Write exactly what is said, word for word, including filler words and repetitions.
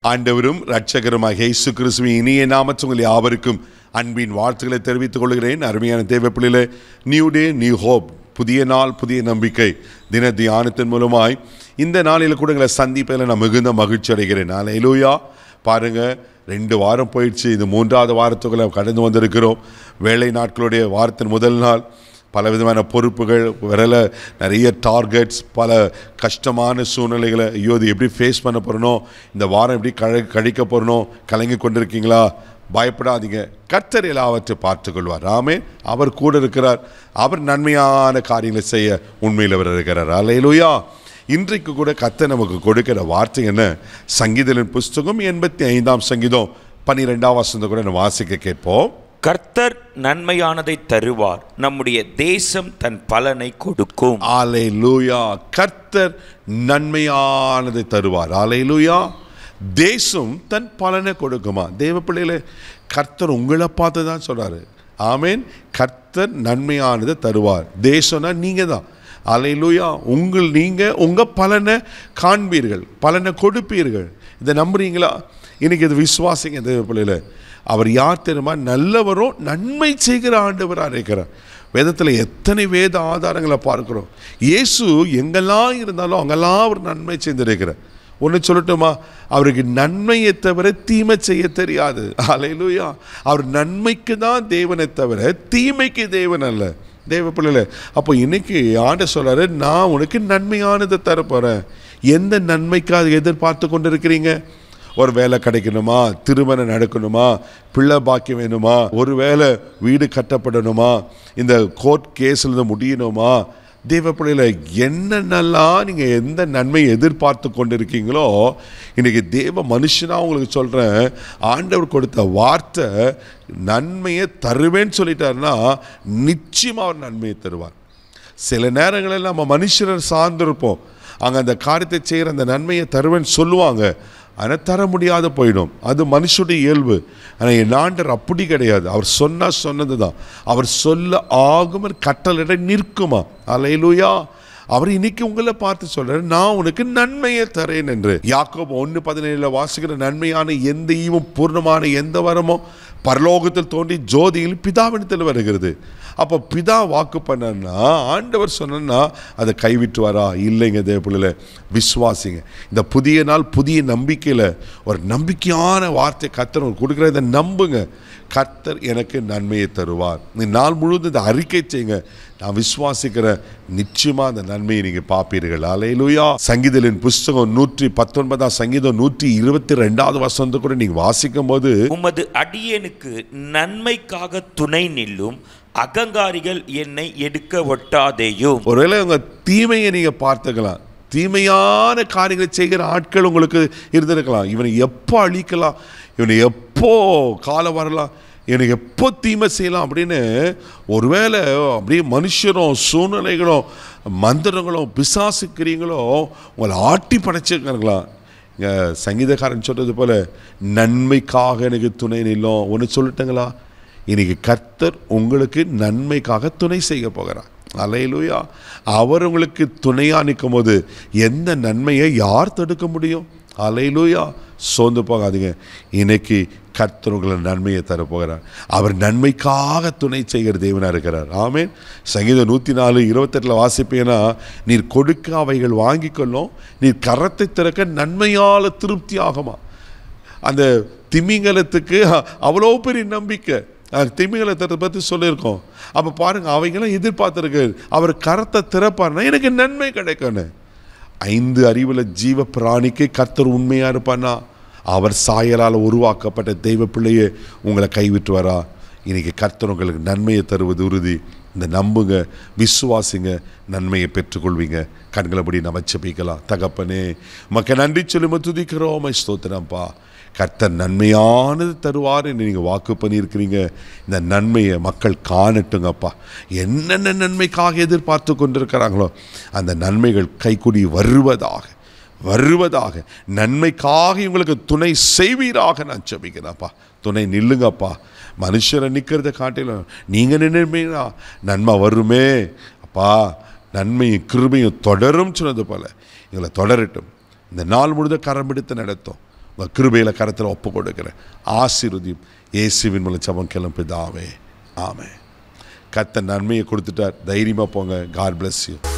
ஆண்டவரும் இரட்சகருமாகிய இயேசு கிறிஸ்துவின் இனிய நாமத்தில் உங்கள் யாவருக்கும் அன்பின் வாழ்த்துக்களை தெரிவித்துக் கொள்கிறேன். அருமையான தேவ பிள்ளைகளே, நியூ டே நியூ ஹோப், புதிய நாள் புதிய நம்பிக்கை தின தியானத்தின் மூலமாய் இந்த நாளில் கூட எங்களை சந்திப்பதில் நான் மிகுந்த மகிழ்ச்சி அடைகிறேன். அல்லேலூயா. பாருங்கள், ரெண்டு வாரம் போயிடுச்சு. இது மூன்றாவது வாரத்துக்குள்ள கடந்து வந்திருக்கிறோம். வேலை நாட்களுடைய வாரத்தின் முதல் நாள் பல விதமான பொறுப்புகள், விரல நிறைய டார்கெட்ஸ், பல கஷ்டமான சூழ்நிலைகளை, ஐயோ இது எப்படி ஃபேஸ் பண்ண போகிறனோ, இந்த வாரம் எப்படி கழ கழிக்க போகிறனோ கலங்கி கொண்டிருக்கீங்களா? பயப்படாதீங்க, கர்த்தர் எல்லாவற்றை பார்த்துக்கொள்வார். ஆமென். அவர் கூட இருக்கிறார். அவர் நன்மையான காரியங்களை செய்ய உண்மையில் அவர் இருக்கிறார். அல்லேலூயா. இன்றைக்கு கூட கர்த்தர் நமக்கு கொடுக்கிற வார்த்தை என்ன? சங்கீதத்தின் புஸ்தகம் எண்பத்தி ஐந்தாம் சங்கீதம் பன்னிரெண்டாம் வசனத்தை கூட நம்ம வாசிக்க கேட்போம். கர்த்தர் நன்மையானதை தருவார், நம்முடைய தேசம் தன் பலனை கொடுக்கும். அல்லேலூயா. கர்த்தர் நன்மையானதை தருவார். அல்லேலூயா. தேசம் தன் பலனை கொடுக்குமா? தேவ பிள்ளைகளே, கர்த்தர் உங்களை பார்த்து தான் சொல்றாரு. ஆமேன். கர்த்தர் நன்மையானதை தருவார். தேசம்னா நீங்க தான். அல்லேலூயா. உங்கள் நீங்க உங்க பலனை காண்பீர்கள், பலனை கொடுப்பீர்கள். இதை நம்புறீங்களா? இன்னைக்கு இது விசுவாசிங்க தேவ பிள்ளைகளே. அவர் யார் தெரியுமா? நல்லவரும் நன்மை செய்கிற ஆண்டவராக இருக்கிறார். வேதத்தில் எத்தனை வேத ஆதாரங்களை பார்க்கிறோம். இயேசு எங்கெல்லாம் இருந்தாலும் அங்கெல்லாம் அவர் நன்மை செய்திருக்கிறார். ஒன்று சொல்லட்டுமா? அவருக்கு நன்மையை தவிர தீமை செய்ய தெரியாது. அல்லேலூயா. அவர் நன்மைக்கு தான் தேவனை தவிர தீமைக்கு தேவன் அல்ல. தேவ பிள்ளைல, அப்போ இன்னைக்கு ஆண்ட சொல்றாரு, நான் உனக்கு நன்மையானதை தரப்போறேன். எந்த நன்மைக்காக எதிர்பார்த்து கொண்டு இருக்கிறீங்க? ஒரு வேலை கிடைக்கணுமா? திருமணம் நடக்கணுமா? பிள்ளை பாக்கியம் வேணுமா? ஒரு வேலை வீடு கட்டப்படணுமா? இந்த கோர்ட் கேஸில் முடியணுமா? தேவ பிள்ளையில, என்னென்னலாம் நீங்கள் எந்த நன்மையை எதிர்பார்த்து கொண்டு இருக்கீங்களோ, இன்றைக்கி தேவ மனுஷனாக உங்களுக்கு சொல்கிறேன், ஆண்டவர் கொடுத்த வார்த்தை நன்மையை தருவேன்னு சொல்லிட்டாருன்னா நிச்சயமாக அவர் நன்மையை தருவார். சில நேரங்களில் நம்ம மனுஷரை சார்ந்திருப்போம். அங்கே அந்த காரியத்தை செய்கிற அந்த நன்மையை தருவேன்னு சொல்லுவாங்க, ஆனால் தர முடியாத போயிடும். அது மனுஷனுடைய இயல்பு. ஆனால் என் ஆண்டவர் அப்படி கிடையாது. அவர் சொன்னால் சொன்னது தான். அவர் சொல்ல ஆகும், கட்டளை நிற்குமா? அல்லேலூயா. அவர் இன்னைக்கு உங்களை பார்த்து சொல்றாரு, நான் உனக்கு நன்மையை தரேன் என்று. யாக்கோபு ஒன்று பதினேழுல வாசிக்கிற நன்மையான எந்த ஈவும் பூர்ணமான எந்த வரமோ பரலோகத்தில் தோன்றி ஜோதியில் பிதாவினத்தில் வருகிறது. அப்போ பிதா வாக்கு பண்ணா, ஆண்டவர் சொன்னா அதை கைவிட்டு வரா? இல்லைங்க தேவ பிள்ளைல, விசுவாசிங்க. இந்த புதிய நாள் புதிய நம்பிக்கையில் ஒரு நம்பிக்கையான வார்த்தை கர்த்தர் கொடுக்குற, இதை நம்புங்க. கர்த்தர் எனக்கு நன்மையை தருவார். இந்த நாள் முழுவதும் இந்த அறிக்கை செய்யுங்க. நான் விசுவாசிக்கிறேன், நிச்சயமா அந்த நன்மையை நீங்க பார்ப்பீர்கள். அல்லேலூயா. சங்கீதத்தின் புஸ்தகம் நூற்றி பத்தொன்பதாம் சங்கீதம் நூற்றி இருபத்தி ரெண்டாவது வசனத்தை கூட நீங்க வாசிக்கும் போது, உமது அடியேனுக்கு நன்மைக்காக துணை நில்லும், அகங்காரிகள் என்னை எடுக்க ஒட்டாதேயும். ஒருவேளை உங்க தீமையை நீங்க பார்த்துக்கலாம், தீமையான காரியங்களை செய்கிற ஆட்கள் உங்களுக்கு இருந்திருக்கலாம். இவனை எப்போ அழிக்கலாம், இவனை எப்போ காலம் வரலாம், இவனை எப்போ தீமை செய்யலாம் அப்படின்னு ஒருவேளை அப்படியே மனுஷரும் சூழ்நிலைகளும் மந்திரங்களும் பிசாசுக்கிறீங்களும் உங்களை ஆட்டி படைச்சிருக்கலாம். இங்கே சங்கீதக்காரன் சொல்றது போல, நன்மைக்காக எனக்கு துணை நில்லும். ஒன்று சொல்லட்டுங்களா? இன்னைக்கு கர்த்தர் உங்களுக்கு நன்மைக்காக துணை செய்ய போகிறார். அல்லேலூயா. அவர் உங்களுக்கு துணையா நிற்கும் போது எந்த நன்மையை யார் தடுக்க முடியும்? அல்லேலூயா. சோர்ந்து போகாதீங்க. இன்னைக்கு கர்த்தர் உங்களை நன்மையை தரப்போகிறார். அவர் நன்மைக்காக துணை செய்கிற தேவனாக இருக்கிறார். ஆமென். சங்கீதம் நூற்றி நாலு இருபத்தெட்டில் வாசிப்பேன்னா, நீர் கொடுக்க அவைகள் வாங்கி கொள்ளும், நீர் கரத்தை திறக்க நன்மையால் திருப்தி ஆகுமா? அந்த திமிங்கலத்துக்கு அவ்வளோ பெரிய நம்பிக்கை. திமிங்கலத்தை பற்றி சொல்லியிருக்கோம். அப்போ பாருங்க, அவைகளும் எதிர்பார்த்துருக்கு, அவர் கரத்தை திறப்பார்னா எனக்கு நன்மை கிடைக்கணும். ஐந்து அறிவுல ஜீவ பிராணிக்கு கர்த்தர் உண்மையா இருப்பானா? அவர் சாயலால் உருவாக்கப்பட்ட தெய்வ பிள்ளையே உங்களை கைவிட்டு வரா? இன்னைக்கு கர்த்தர் உங்களுக்கு நன்மையை தருவது உறுதி. இந்த நம்புங்க, விசுவாசிங்க, நன்மையை பெற்றுக்கொள்வீங்க. கண்களபடி நம்ம ஜெபிக்கலாம். தகப்பனே, உமக்கு நன்றி சொல்லி துதிக்கிறோம், ஸ்தோத்திரம்ப்பா. கர்த்தர் நன்மையானது தருவார் என்று நீங்கள் வாக்கு பண்ணியிருக்கிறீங்க. இந்த நன்மையை மக்கள் காணட்டுங்கப்பா. என்னென்ன நன்மைக்காக எதிர்பார்த்து கொண்டிருக்கிறாங்களோ அந்த நன்மைகள் கைக்கூடி வருவதாக வருவதாக நன்மைக்காக இவங்களுக்கு துணை செய்வீராக நான் ஜெபிக்கிறேன்ப்பா. துணை நில்லுங்கப்பா. மனுஷரை நிற்கிறத காட்டிலும் நீங்கள் நின்றுமீனா நன்மை வருமே அப்பா. நன்மையும் கிருபையும் தொடரும் சொன்னது போல எங்களை தொடரட்டும். இந்த நாள் முழுத கரம் பிடித்து நடத்தும். உங்கள் கிருபையில் கரத்தில் ஒப்பு கொடுக்கிறேன். ஆசீர்வதியும் இயேசுவின் மூலம் ஜெபம் கேளும் பிதாவே. ஆமென். கர்த்தர் நன்மையை கொடுத்துட்டார். தைரியமாக போங்க. God bless you.